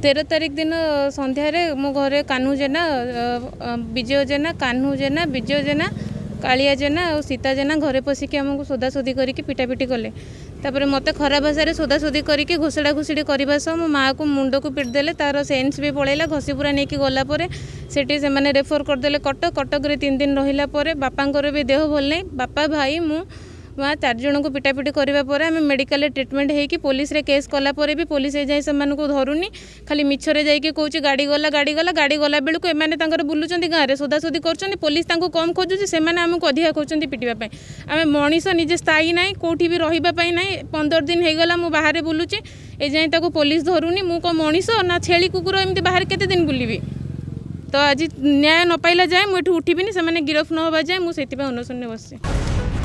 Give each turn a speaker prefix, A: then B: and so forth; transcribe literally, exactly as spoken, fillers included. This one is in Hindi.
A: तेरह तारीख दिन संध्यारे मो घरे कान्हू जेना विजय जेना कान्हू जेना विजय जेना कालिया जेना और सीता जेना घरे पशिकी आमको सोदासोदी करके पिटापिटी कले तापर मत खराब भाषा सोदासोदी करके घोषड़ा घोषड़ी करने सह मो माँ को मुंड को पिटिदेले तार सेन्स भी पलैला घसी पूरा नहीं गलापर से रेफर करदे कटक कटक तीन दिन रहा बापांकर भी देह भल नहीं बापा भाई मु वहाँ चार जन को पिटापिटी करने आम मेडिकल ट्रिटमेंट होगी पुलिस रे केस कलापर भी पुलिस जाए से धरुनी खाली मिछरे जाइए कौच गाड़ी गला गाड़ी गला गाड़ी गला बेलू एमाने बुलूँ गाँव में सोदासोदी कर पुलिस कम खोजुची से आमको अधिका खोजती पिटापी आम मनीष निजे स्थायी ना कौटी भी रही ना पंदर दिन होगला मुझे बाहर बुलूची ए जाए पुलिस धरुनी मु कौन मनीष ना छेली कुकुर एमती बाहर केते दिन बुलबी तो आज न्याय न पाइला जाए मुझे उठिबिनी से गिरफ न होगा जाए मुझे अनशन बस।